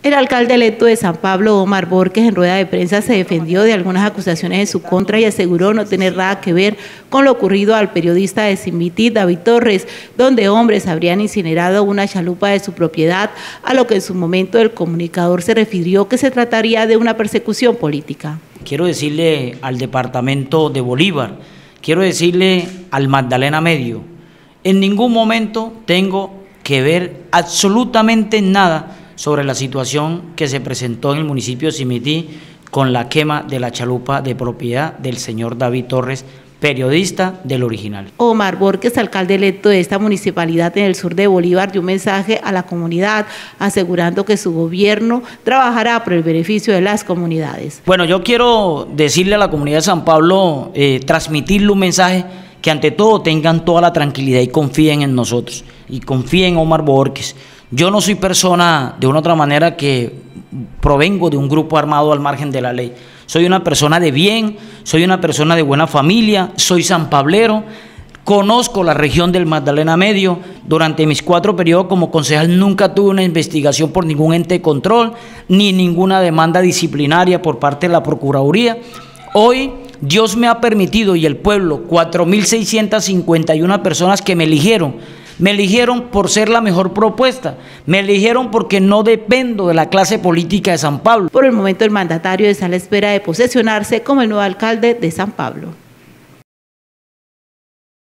El alcalde electo de San Pablo, Omar Borges, en rueda de prensa se defendió de algunas acusaciones en su contra y aseguró no tener nada que ver con lo ocurrido al periodista de Simití, David Torres, donde hombres habrían incinerado una chalupa de su propiedad, a lo que en su momento el comunicador se refirió que se trataría de una persecución política. Quiero decirle al departamento de Bolívar, quiero decirle al Magdalena Medio, en ningún momento tengo que ver absolutamente nada sobre la situación que se presentó en el municipio de Simití con la quema de la chalupa de propiedad del señor David Torres, periodista del Original. Omar Borges, alcalde electo de esta municipalidad en el sur de Bolívar, dio un mensaje a la comunidad asegurando que su gobierno trabajará por el beneficio de las comunidades. Bueno, yo quiero decirle a la comunidad de San Pablo, transmitirle un mensaje que ante todo tengan toda la tranquilidad y confíen en nosotros y confíen en Omar Borges. Yo no soy persona de una otra manera que provengo de un grupo armado al margen de la ley. Soy una persona de bien, soy una persona de buena familia, soy sanpablero, conozco la región del Magdalena Medio. Durante mis 4 periodos como concejal nunca tuve una investigación por ningún ente de control, ni ninguna demanda disciplinaria por parte de la Procuraduría. Hoy Dios me ha permitido y el pueblo, 4.651 personas que me eligieron por ser la mejor propuesta, me eligieron porque no dependo de la clase política de San Pablo. Por el momento el mandatario está a la espera de posesionarse como el nuevo alcalde de San Pablo.